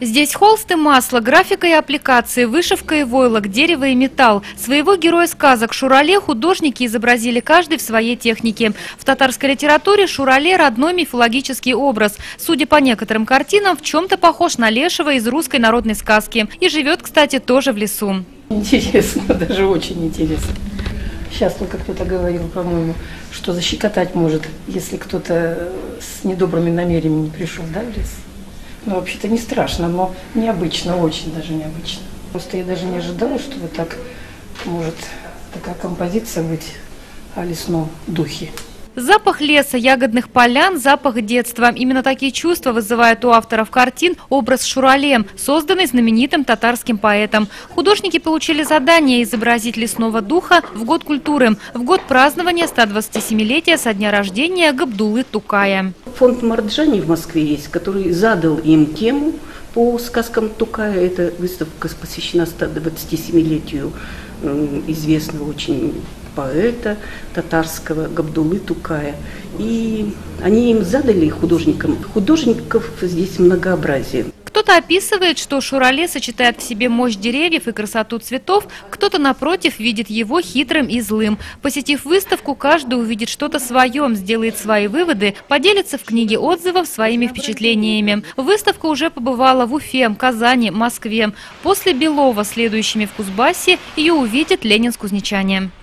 Здесь холст и масло, графика и аппликации, вышивка и войлок, дерево и металл. Своего героя сказок Шурале художники изобразили каждый в своей технике. В татарской литературе Шурале – родной мифологический образ. Судя по некоторым картинам, в чем-то похож на Лешего из русской народной сказки. И живет, кстати, тоже в лесу. Интересно, даже очень интересно. Сейчас только кто-то говорил, по-моему, что защекотать может, если кто-то с недобрыми намерениями пришел, да, в лес. Ну, вообще-то не страшно, но необычно, очень даже необычно. Просто я даже не ожидала, что вот так может такая композиция быть о лесном духе. Запах леса, ягодных полян, запах детства. Именно такие чувства вызывает у авторов картин образ Шурале, созданный знаменитым татарским поэтом. Художники получили задание изобразить лесного духа в год культуры, в год празднования 127-летия со дня рождения Габдуллы Тукая. Фонд Марджани в Москве есть, который задал им тему по сказкам Тукая. Эта выставка посвящена 127-летию известного очень поэта татарского Габдуллы Тукая. И они им задали, художникам, художников здесь многообразие. Кто-то описывает, что Шурале сочетает в себе мощь деревьев и красоту цветов, кто-то, напротив, видит его хитрым и злым. Посетив выставку, каждый увидит что-то свое, сделает свои выводы, поделится в книге отзывов своими впечатлениями. Выставка уже побывала в Уфе, Казани, Москве. После Белова, следующими в Кузбассе, ее увидят ленинск-кузнечане.